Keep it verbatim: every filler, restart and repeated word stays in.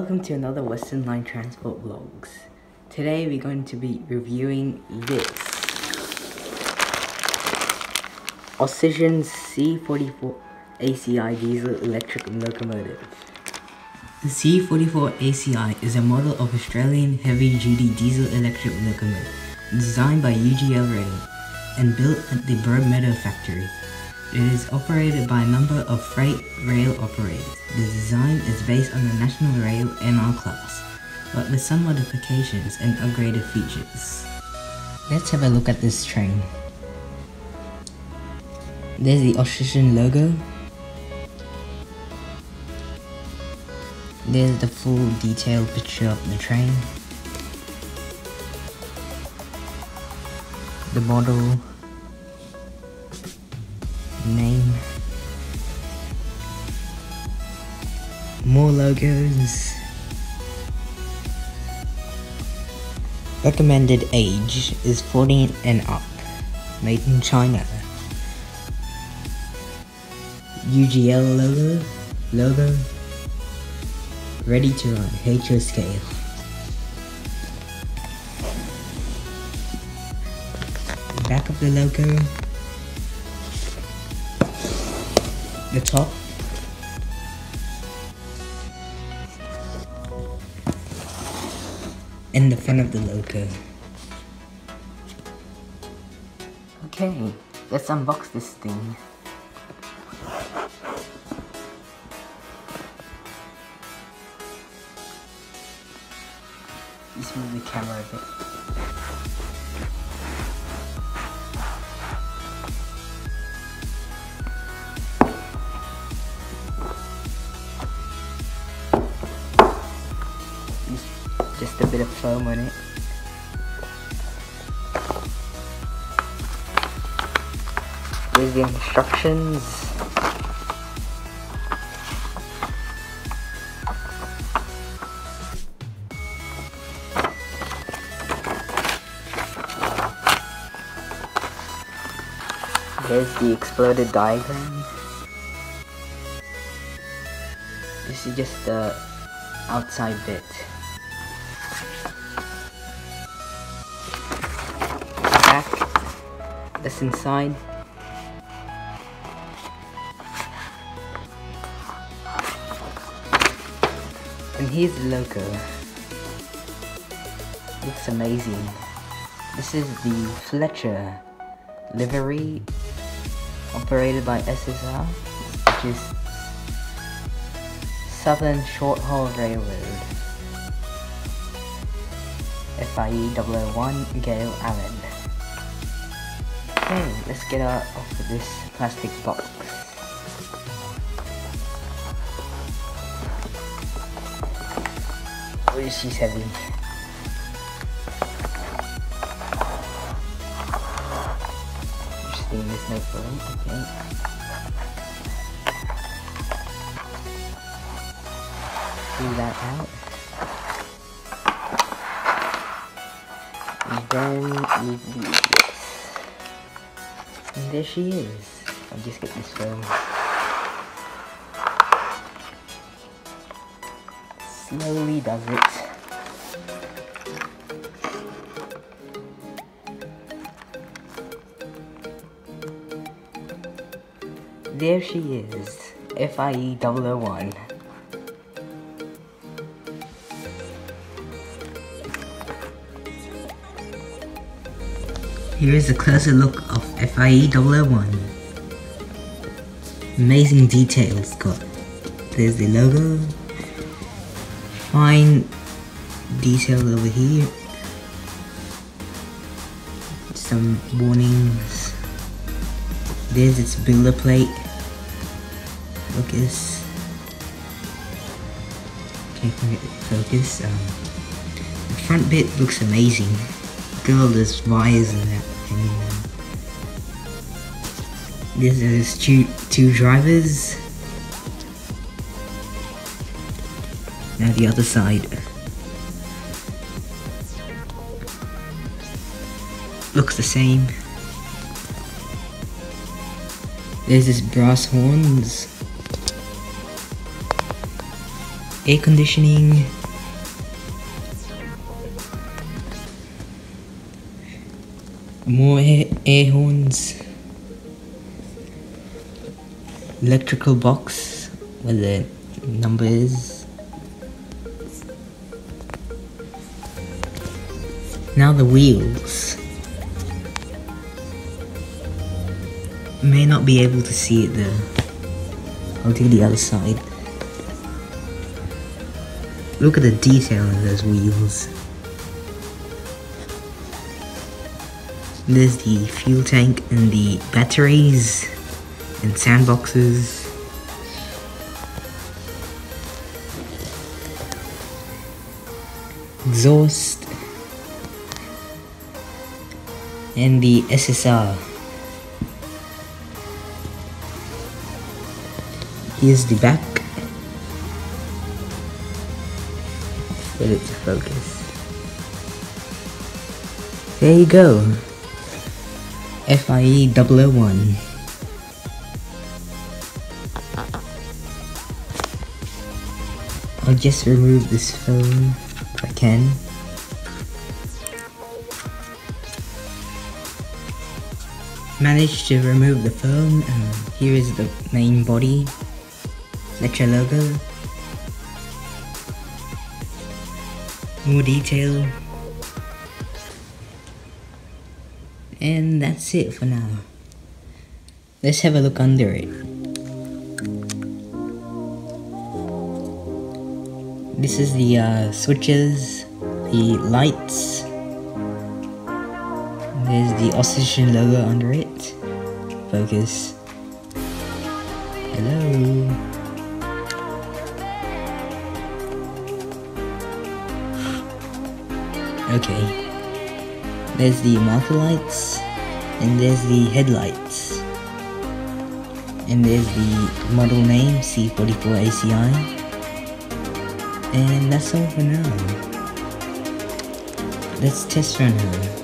Welcome to another Western Line Transport Vlogs. Today we're going to be reviewing this Ossian C forty-four A C I diesel electric locomotive. The C forty-four A C I is a model of Australian heavy-duty diesel electric locomotive designed by U G L Rail and built at the Broadmeadow factory. It is operated by a number of freight rail operators. The design is based on the National Rail N R class, but with some modifications and upgraded features. Let's have a look at this train. There's the Ossian logo. There's the full detailed picture of the train. The model, name, more logos, recommended age is fourteen and up, made in China, U G L logo, logo, ready to run, H O scale. Back of the logo, the top, and the front of the logo. Okay, let's unbox this thing. Just move the camera a bit. Just a bit of foam on it. Here's the instructions. There's the exploded diagram. This is just the outside bit. That's inside. And here's the logo. Looks amazing. This is the Fletcher livery operated by S S R, which is Southern Short Haul Railroad. F I E double oh one Gale Allen. Okay, let's get out of this plastic box. Oh, she's heavy. Interesting, there's no foam, okay. Pull that out. And then you do this. And there she is. I'll just get this foam. Slowly does it. There she is. F I E double oh one. Here is a closer look of F I E double oh one. Amazing details got. There's the logo. Fine detail over here. Some warnings. There's its builder plate. Focus. Okay, focus. Um, the front bit looks amazing. Look at all those wires and that. And, um, there's two, two drivers. Now the other side. Looks the same. There's this brass horns. air conditioning, more air, air horns, electrical box where the number is. Now the wheels. May not be able to see it there. I'll do the other side. Look at the detail in those wheels. There's the fuel tank and the batteries and sandboxes. Exhaust. And the S S R. Here's the back. Get it to focus. There you go. F I E double oh one. I'll just remove this phone if I can. Managed to remove the phone, and here is the main body. Lecture logo. More detail. And that's it for now. Let's have a look under it. This is the uh, switches, the lights. There's the Aussition logo under it. Focus. Hello. Okay. There's the marker lights, and there's the headlights, and there's the model name C forty-four A C I, and that's all for now. Let's test run her.